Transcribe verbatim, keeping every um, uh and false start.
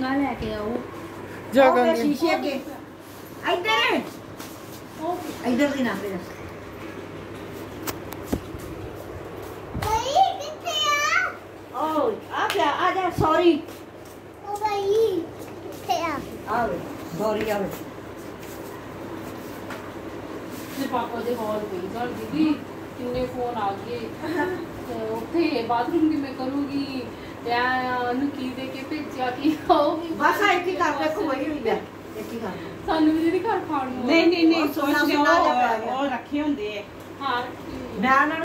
टीका लेके आओ जगह शीशे के इधर इधर दी ना मेरा भाई किथे आ ओ आ जा आ जा सॉरी ओ भाई किथे आ आवे सॉरी आवे ਤੇ ਪਾਪਾ ਦੇ ਹਾਲ ਪਈ ਗੱਲ ਦੀਦੀ ਕਿੰਨੇ ਫੋਨ ਆ ਗਏ ਤੇ ਉੱਥੇ ਬਾਥਰੂਮ ਦੀ ਮੈਂ ਕਰੂੰਗੀ ਤੇ ਨੂੰ ਕੀ ਦੇ ਕੇ ਭੇਜਿਆ ਕੀ ਖਾਓਗੀ ਬਸ ਆ ਇੱਕ ਹੀ ਕਰ ਦੇਖੋ ਵਹੀ ਹੋਈ ਹੈ ਇੱਕ ਹੀ ਕਰ ਸਾਨੂੰ ਵੀ ਦੀਦੀ ਘਰ ਖਾਣ ਨੂੰ नहीं नहीं नहीं सोच रहे हो और रखे होंगे ਹਾਂ ਮੈਂ ਉਹਨਾਂ